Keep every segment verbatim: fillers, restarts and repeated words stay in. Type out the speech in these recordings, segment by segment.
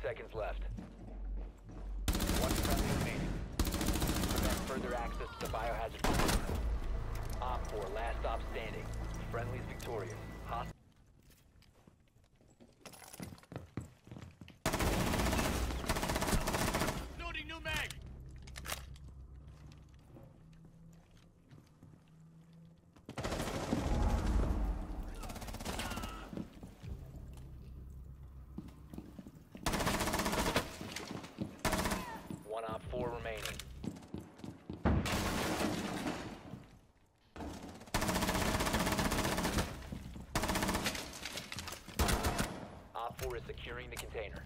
seconds left. One friendly remaining. Prevent further access to the biohazard container. Op four, last stop standing. Friendly's victorious. Hostile. Loading new mag. One op four remaining. Op four is securing the container.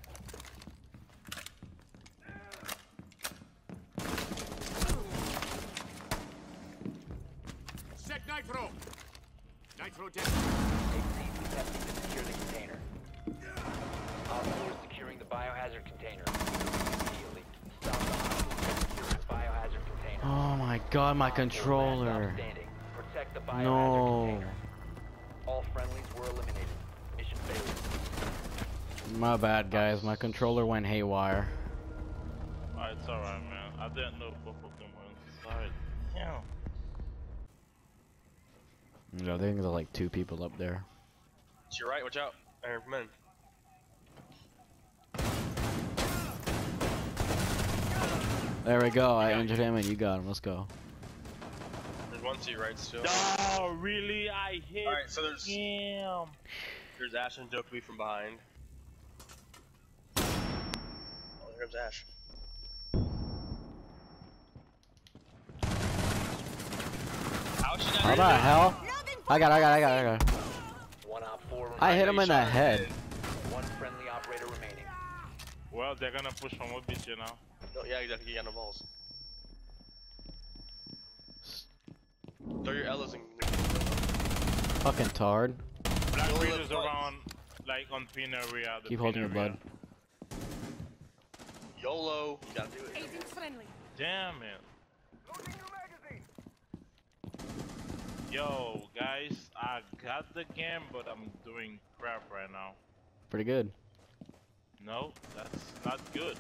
Set nitro. Nitro dead. Exceed testing to secure the container. Op four is securing the biohazard container. Immediately. Stop the hostiles from securing the biohazard container. Oh my god, my Op four, last controller. stop standing. Protect the biohazard No. container. All friendlies were eliminated. Mission failure. My bad, guys. My controller went haywire. Alright, it's alright, man. I didn't know both of them were inside. Yeah. No, I think there's like two people up there. To your right, watch out. Iron men. There we go. I injured him and you got him. Let's go. There's one to your right still. No, really? I hit Alright, so there's him. there's Ash and Dokumi from behind. Oh, there's Ash. How should I How the hell? I got, I got, I got, I got. One op four remaining. I hit him in the head. One friendly operator remaining. Well, they're gonna push from what beach you now. No, yeah, exactly. You got no balls. Throw your Ella's in. Fucking tard. Black You'll Beach live is once. around, like on pin area. The Keep pin holding your area. blood. YOLO. You gotta do it. Agent friendly. Damn it. Yo, guys, I got the game, but I'm doing crap right now. Pretty good. No, that's not good.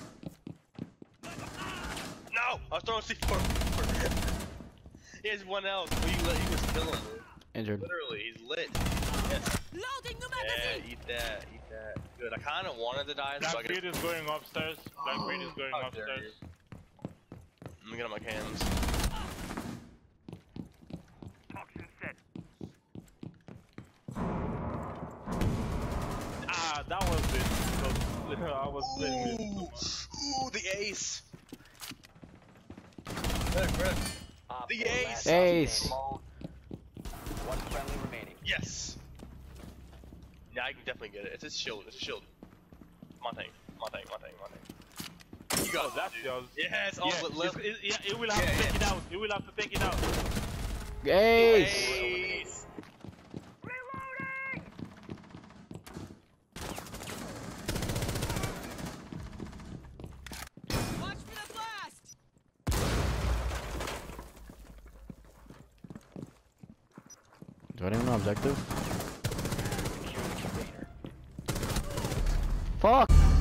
No! I was throwing C four. He has one L. He, lit, he was killing it. Injured. Literally, he's lit. Yes. Loading new Yeah, magazine. eat that, eat that. Good. I kind of wanted to die. So I Black could... Beach is going upstairs. Black Beach is going How dare upstairs. you. Let me get on my cans. Ah, that was it. So, I was playing Ooh, with. ooh, the ace. Red, red. Op The four, ace. last stop Ace. standing. One friendly remaining. Yes. Yeah, I can definitely get it. It's a shield. It's a shield. My thing. My thing. My thing. My thing. You got Oh, that's it, dude. yours. Yeah, it's all Yeah, but it's- left. it, yeah, it will have Yeah, to take yeah. it out. It will have to take it out. Ace! Ace. Watch for the blast. Do I even know objective? Secure the container. Fuck!